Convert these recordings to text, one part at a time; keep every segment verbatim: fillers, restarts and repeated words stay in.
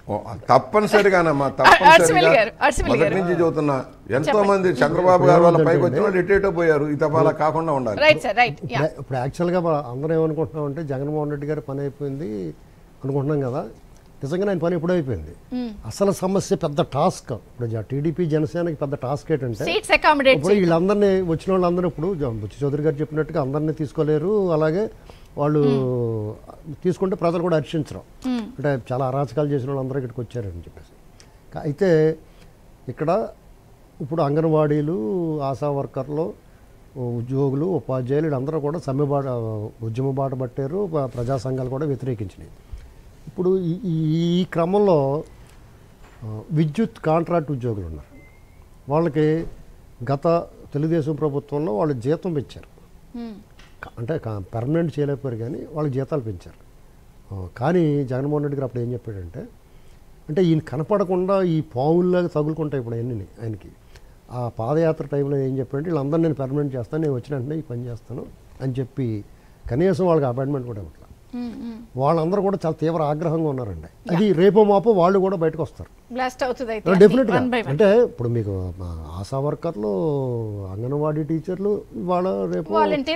తప్పనిసరిగానమ్మా తప్పనిసరిగా మొదటి నుంచి చదువుతున్నా ఎంతో మంది చంద్రబాబు గారు వాళ్ళ పైకి వచ్చిన వాళ్ళు ఎటేటో పోయారు ఈ తప్ప అలా కాకుండా ఉండాలి. ఇప్పుడు యాక్చువల్గా అందరం ఏమనుకుంటున్నాం అంటే జగన్మోహన్ రెడ్డి గారి పని అయిపోయింది అనుకుంటున్నాం కదా, నిజంగా ఆయన పని ఎప్పుడు అయిపోయింది. అసలు సమస్య పెద్ద టాస్క్. ఇప్పుడు టీడీపీ జనసేనకి పెద్ద టాస్క్ ఏంటంటే ఇప్పుడు వీళ్ళందరినీ వచ్చిన వాళ్ళందరూ ఇప్పుడు బుచ్చి చౌదరి గారు చెప్పినట్టుగా అందరినీ తీసుకోలేరు, అలాగే వాళ్ళు తీసుకుంటే ప్రజలు కూడా హర్షించరు. అంటే చాలా అరాచకాలు చేసిన వాళ్ళందరూ ఇక్కడికి వచ్చారని చెప్పేసి. అయితే ఇక్కడ ఇప్పుడు అంగన్వాడీలు, ఆశా వర్కర్లు, ఉద్యోగులు, ఉపాధ్యాయులు వీళ్ళందరూ కూడా సమ్మె బాట ఉద్యమ బాట పట్టారు. ప్రజా సంఘాలు కూడా వ్యతిరేకించినాయి. ఇప్పుడు ఈ క్రమంలో విద్యుత్ కాంట్రాక్ట్ ఉద్యోగులు ఉన్నారు. వాళ్ళకి గత తెలుగుదేశం ప్రభుత్వంలో వాళ్ళు జీతం పెంచారు, అంటే పర్మనెంట్ చేయలేకపోయారు కానీ వాళ్ళకి జీతాలు పెంచారు. కానీ జగన్మోహన్ రెడ్డి గారు అప్పుడు ఏం చెప్పాడంటే, అంటే ఈయన కనపడకుండా ఈ పావుల్లాగా తగులుకుంటాయి ఇప్పుడు అన్నీ ఆయనకి. ఆ పాదయాత్ర టైంలో ఏం చెప్పాడంటే వీళ్ళందరూ నేను పర్మనెంట్ చేస్తాను, నేను వచ్చిన వెంటనే ఈ పని చేస్తాను అని చెప్పి కనీసం వాళ్ళకి అపాయింట్మెంట్ కూడా ఇవ్వట్లేదు. వాళ్ళందరూ కూడా చాలా తీవ్ర ఆగ్రహంగా ఉన్నారండి. అది రేపో మాపో వాళ్ళు కూడా బయటకు వస్తారు డెఫినెట్గా. అంటే ఇప్పుడు మీకు ఆశా వర్కర్లు, అంగన్వాడీ టీచర్లు, వాళ్ళ రేపు అంటే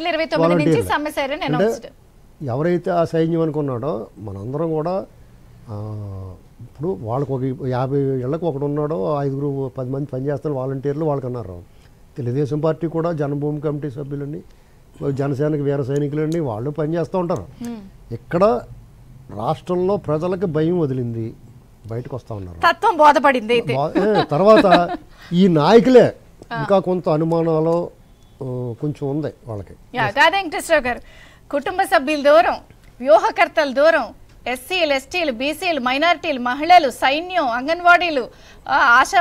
ఎవరైతే ఆ సైన్యం అనుకున్నాడో మనందరం కూడా ఇప్పుడు వాళ్ళకు ఒక యాభై ఏళ్ళకు ఒకడు ఉన్నాడో ఐదుగురు పది మంది పనిచేస్తున్న వాలంటీర్లు వాళ్ళకి అన్నారు. తెలుగుదేశం పార్టీ కూడా జనభూమి కమిటీ సభ్యులని, జనసేనకి వీర సైనికులండి, వాళ్ళు పనిచేస్తూ ఉంటారు. ఇక్కడ రాష్ట్రంలో ప్రజలకు భయం వదిలింది, బయటకు వస్తూ ఉన్నారు, తత్వం బోధపడింది. తర్వాత ఈ నాయకులే ఇంకా కొంత అనుమానాలు కొంచెం ఉంది వాళ్ళకి. వెంకటేశ్వరరావు గారు, కుటుంబ సభ్యుల దూరం, వ్యూహకర్తల దూరం, ఎస్సీలు, ఎస్టీలు, బీసీలు, మైనారిటీలు, మహిళలు, సైన్యం, అంగన్వాడీలు, ఆశా